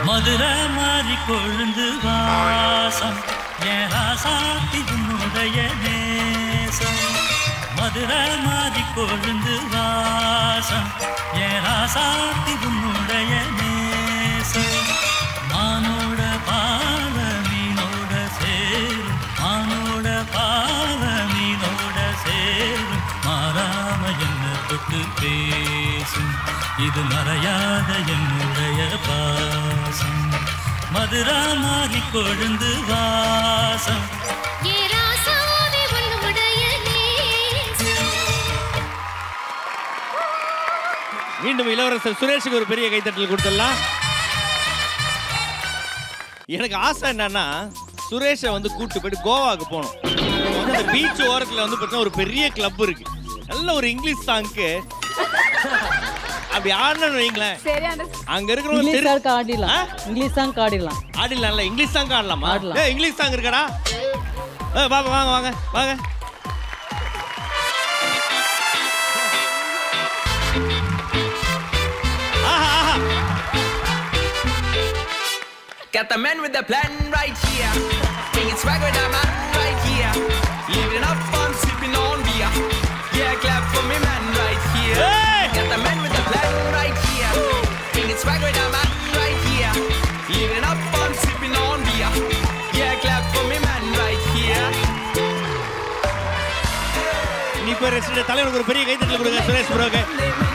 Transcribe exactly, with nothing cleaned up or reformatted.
மதுரை மாறி கொழுந்து வாசம் என் ராசாத்தி உன்னுடைய நேசம் மதுரை மாறி கொழுந்து வாசம் என் ராசாத்தி உன்னுடைய நேசம் மானோட பாவ மீனோட சேரும் மானோட பாவ மீனோட சேரும் மாறாம என்ன தொட்டு பேசும் இது மறையாத என்னுடைய பாசம் மதுரா மாறி கொழுந்து வாசம் மீண்டும் இளவரசர் சுரேஷுக்கு ஒரு பெரிய கைத்தட்டல் கொடுத்துடலாம். எனக்கு ஆசை என்னன்னா சுரேஷை வந்து கூட்டு போயிட்டு கோவாவுக்கு போகணும். அந்த பீச் ஓரத்தில் வந்து பார்த்தீங்கன்னா ஒரு பெரிய கிளப் இருக்கு. நல்ல ஒரு இங்கிலீஷ் சாங்க்கு அப்படி ஆடணும்னு வைங்களேன். அங்க இருக்கிறவங்க இங்கிலீஷ் ஆடிடலாம். இங்கிலீஷ் சாங் ஆடிடலாம். ஆடிடலாம்ல இங்கிலீஷ் சாங் ஆடலாமா? ஆடலாம். ஏ இங்கிலீஷ் சாங் இருக்கடா. ஏ வாங்க வாங்க வாங்க வாங்க. Got the man with the plan right here. Bringing swag with the man right here. Living up fun, sipping on beer. Yeah, clap for me man right here. Hey! Got the man with the plan right here. Bringing swag with the man right here. Living up fun, sipping on beer. Yeah, clap for me man right here. நீ இப்போ rest தலைவனுக்கு ஒரு பெரிய கைத்தட்டல் கொடுங்க சுரேஷ் ப்ரோக்கு.